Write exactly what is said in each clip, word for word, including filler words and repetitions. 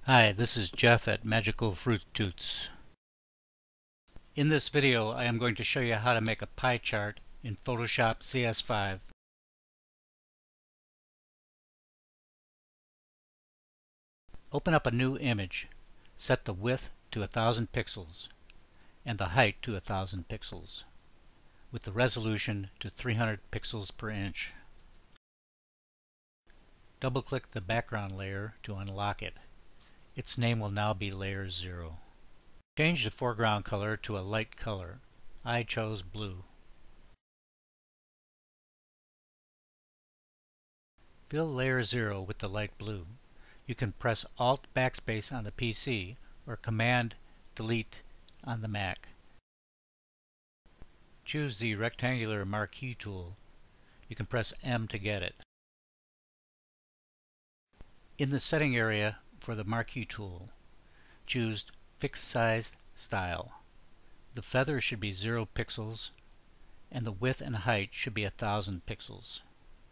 Hi, this is Jeff at Magical Fruit Toots. In this video I am going to show you how to make a pie chart in Photoshop C S five. Open up a new image. Set the width to a thousand pixels and the height to a thousand pixels with the resolution to three hundred pixels per inch. Double click the background layer to unlock it. Its name will now be Layer zero. Change the foreground color to a light color. I chose blue. Fill Layer zero with the light blue. You can press Alt Backspace on the P C or Command Delete on the Mac. Choose the rectangular marquee tool. You can press M to get it. In the setting area for the marquee tool, choose Fixed Size Style. The feather should be zero pixels and the width and height should be a thousand pixels.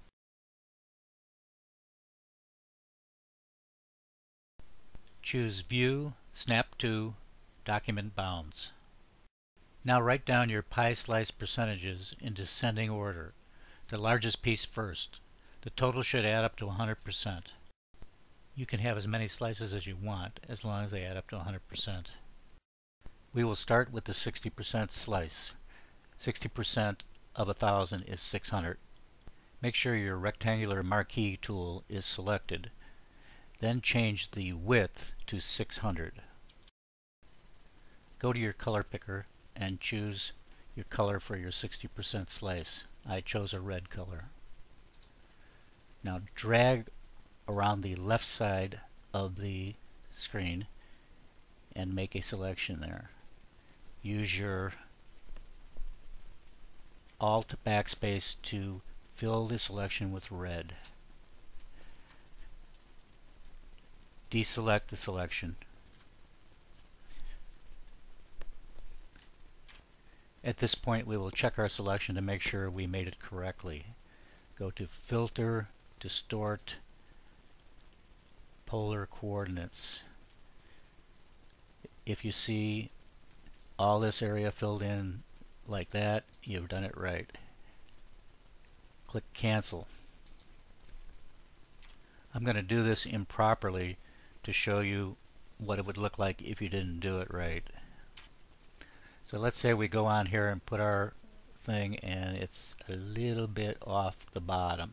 Choose View, Snap to, Document Bounds. Now write down your pie slice percentages in descending order. The largest piece first. The total should add up to one hundred percent. You can have as many slices as you want as long as they add up to one hundred percent. We will start with the sixty percent slice. sixty percent of one thousand is six hundred. Make sure your rectangular marquee tool is selected. Then change the width to six hundred. Go to your color picker and choose your color for your sixty percent slice. I chose a red color. Now drag around the left side of the screen and make a selection there. Use your Alt Backspace to fill the selection with red. Deselect the selection. At this point we will check our selection to make sure we made it correctly. Go to Filter, Distort, Polar Coordinates. If you see all this area filled in like that, you've done it right. Click Cancel. I'm going to do this improperly to show you what it would look like if you didn't do it right. So let's say we go on here and put our thing and it's a little bit off the bottom.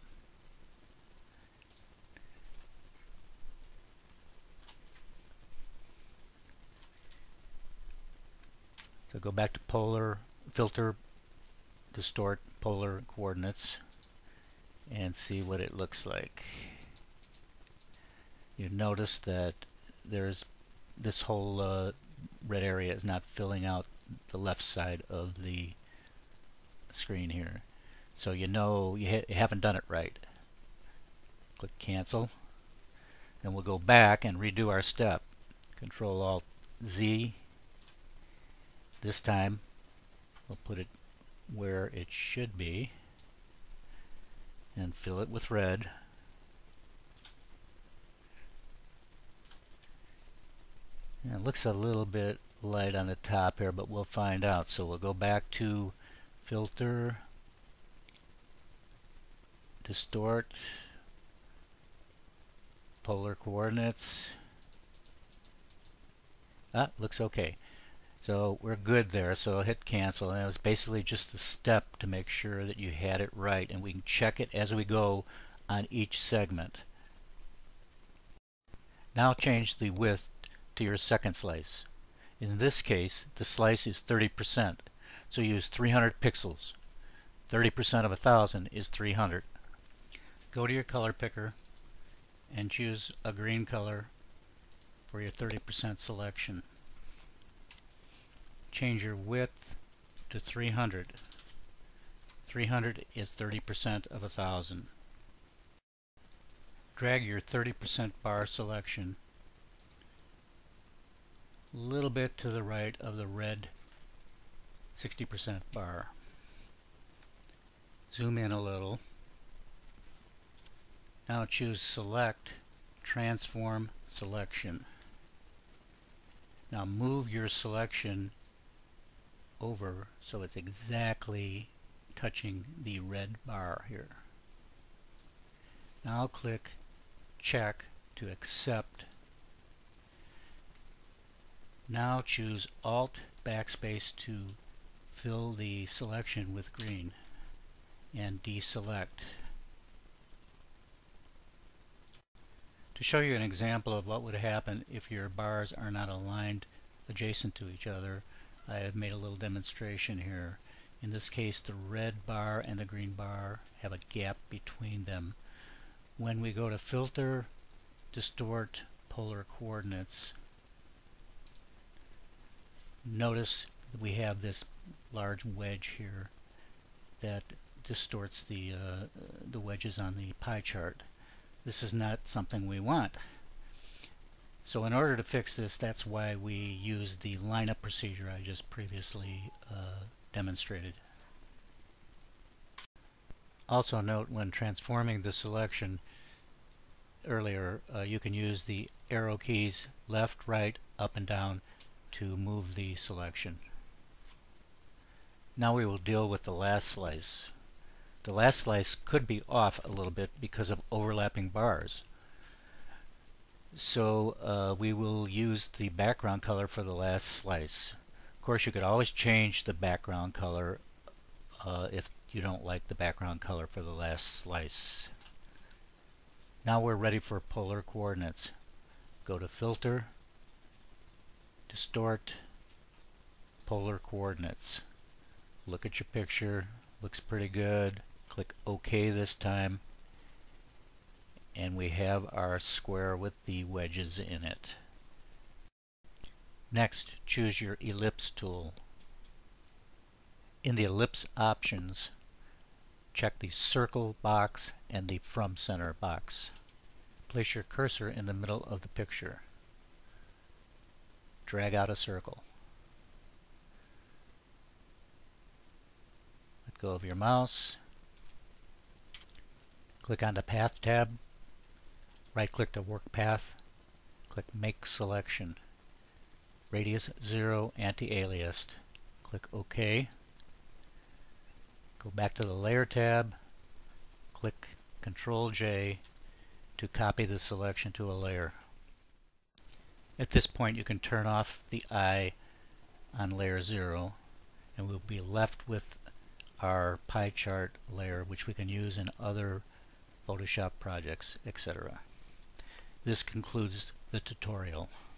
So go back to Polar, Filter, Distort, Polar Coordinates and see what it looks like. You notice that there's this whole uh, red area is not filling out the left side of the screen here. So you know you, ha you haven't done it right. Click Cancel. Then we'll go back and redo our step. Control Alt Z. This time we'll put it where it should be and fill it with red. And it looks a little bit light on the top here, but we'll find out. So we'll go back to Filter, Distort, Polar Coordinates. Ah, looks okay. So we're good there, so hit Cancel, and it was basically just a step to make sure that you had it right, and we can check it as we go on each segment. Now change the width to your second slice. In this case, the slice is thirty percent, so use three hundred pixels. thirty percent of one thousand is three hundred. Go to your color picker and choose a green color for your thirty percent selection. Change your width to three hundred. three hundred is thirty percent of one thousand. Drag your thirty percent bar selection a little bit to the right of the red sixty percent bar. Zoom in a little. Now choose Select, Transform Selection. Now move your selection over so it's exactly touching the red bar here. Now I'll click check to accept. Now choose Alt backspace to fill the selection with green and deselect. To show you an example of what would happen if your bars are not aligned adjacent to each other, I have made a little demonstration here. In this case, the red bar and the green bar have a gap between them. When we go to Filter, Distort, Polar Coordinates, notice that we have this large wedge here that distorts the, uh, the wedges on the pie chart. This is not something we want. So in order to fix this, that's why we use the lineup procedure I just previously uh, demonstrated. Also note, when transforming the selection earlier, uh, you can use the arrow keys left, right, up and down to move the selection. Now we will deal with the last slice. The last slice could be off a little bit because of overlapping bars. So uh, we will use the background color for the last slice. Of course, you could always change the background color uh, if you don't like the background color for the last slice. Now we're ready for polar coordinates. Go to Filter, Distort, Polar Coordinates. Look at your picture. Looks pretty good. Click OK this time, and we have our square with the wedges in it. Next, choose your ellipse tool. In the ellipse options, check the circle box and the from center box. Place your cursor in the middle of the picture. Drag out a circle. Let go of your mouse. Click on the Path tab. Right-click the Work Path. Click Make Selection. Radius zero, anti-aliased. Click OK. Go back to the Layer tab. Click Control J to copy the selection to a layer. At this point, you can turn off the eye on Layer zero, and we'll be left with our pie chart layer, which we can use in other Photoshop projects, et cetera. This concludes the tutorial.